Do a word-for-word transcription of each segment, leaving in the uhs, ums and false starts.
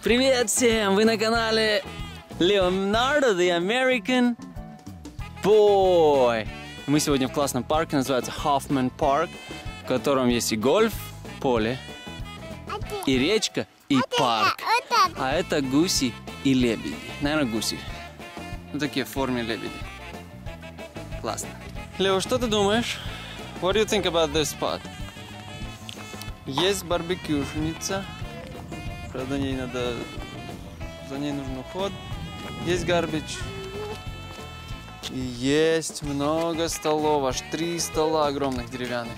Привет всем! Вы на канале Leonardo the American Boy. Мы сегодня в классном парке, называется Hoffman Park, в котором есть и гольф, поле, и речка, и парк. А это гуси и лебеди. Наверное, гуси. Ну, такие в форме лебеди. Классно. Лео, что ты думаешь? What do you think about this spot? Есть барбекюшница. Правда, ней надо... за ней нужен уход. Есть гарбич. И есть много столов. Аж три стола огромных деревянных.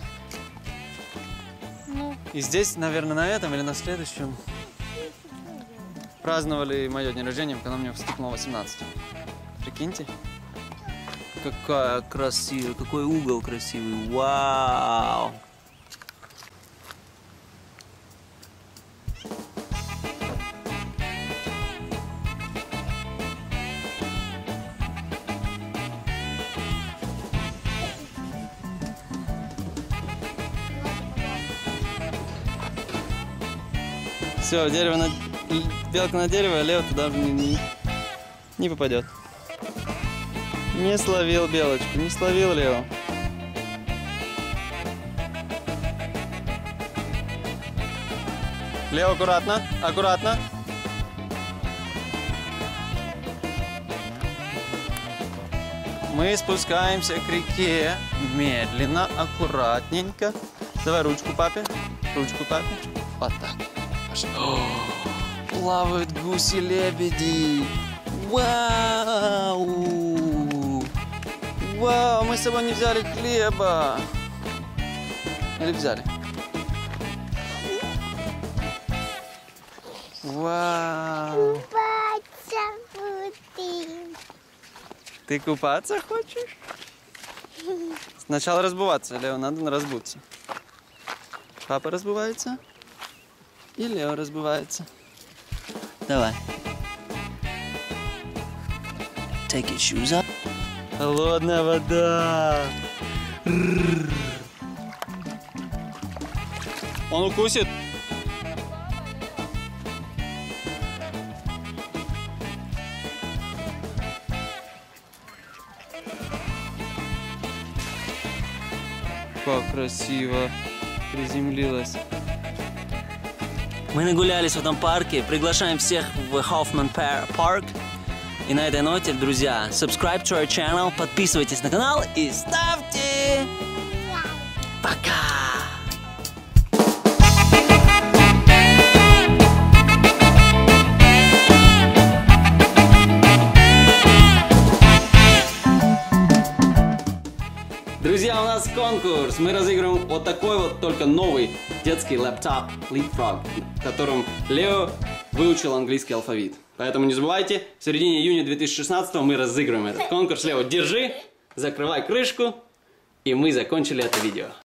Ну. И здесь, наверное, на этом или на следующем праздновали мое день рождения, когда мне стукнуло восемнадцать. Прикиньте. Какая красивая, какой угол красивый. Вау! Все, дерево на... белка на дерево, а Лео туда не, не, не попадет. Не словил белочку, не словил Лео. Лео, аккуратно, аккуратно. Мы спускаемся к реке. Медленно, аккуратненько. Давай ручку папе, ручку папе. Вот так. О, плавают гуси-лебеди. Вау! Вау, мы с собой не взяли хлеба. Или взяли? Вау! Купаться будем. Ты купаться хочешь? Сначала разбываться, Лео, надо разбуться. Папа разбывается? И Лео разбывается. Давай. Take your shoes up. Холодная вода. Он укусит. Как красиво приземлилась. Мы нагулялись в этом парке. Приглашаем всех в Hoffman Park. И на этой ноте, друзья, subscribe to our channel, подписывайтесь на канал и ставьте. Пока! Друзья, у нас конкурс. Мы разыгрываем вот такой вот только новый детский лэптоп Leapfrog, в котором Лео выучил английский алфавит. Поэтому не забывайте, в середине июня две тысячи шестнадцатого мы разыгрываем этот конкурс. Лео, держи, закрывай крышку, и мы закончили это видео.